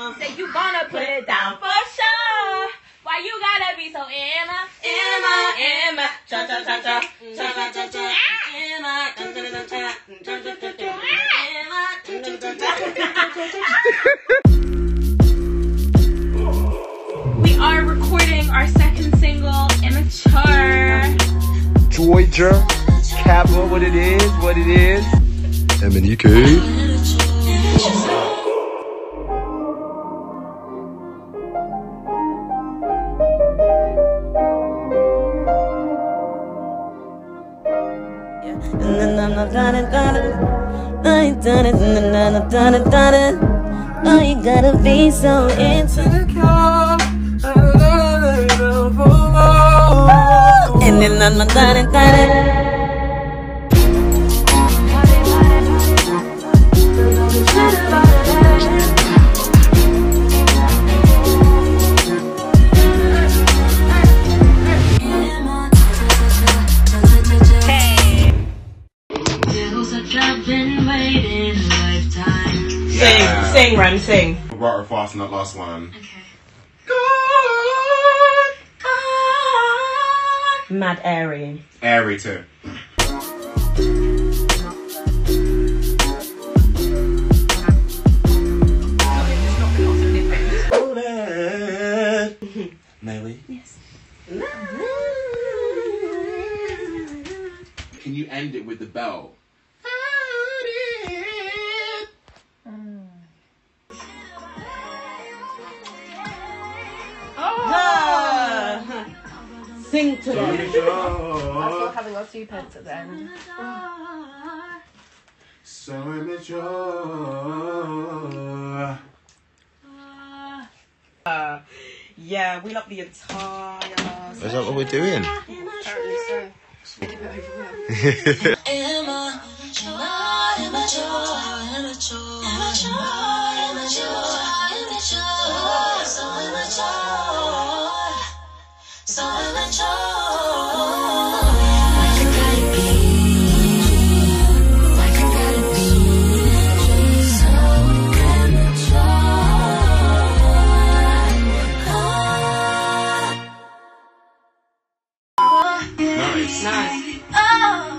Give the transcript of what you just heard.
Say you gonna put it down for sure. Why you gotta be so Emma? Cha cha cha cha, cha cha cha cha. Emma, we are recording our second single, Immature. Georgia, Kappa, what it is. MNEK. Oh, you gotta be so insecure. And then I'm done. Sing, Rem, sing. Water fast in that last one. Okay. God. Mad airy. Airy too. May we? Yes. Can you end it with the bell? Sing to them. I'm still having our 2 pence at the end. So immature. Yeah, we love the entire. Is that what we're doing? Apparently so. Nice. Nice. Oh.